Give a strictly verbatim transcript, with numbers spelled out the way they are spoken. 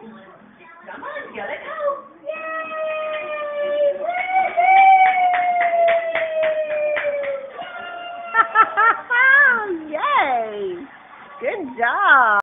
Come on, get it out. Yay! Good job.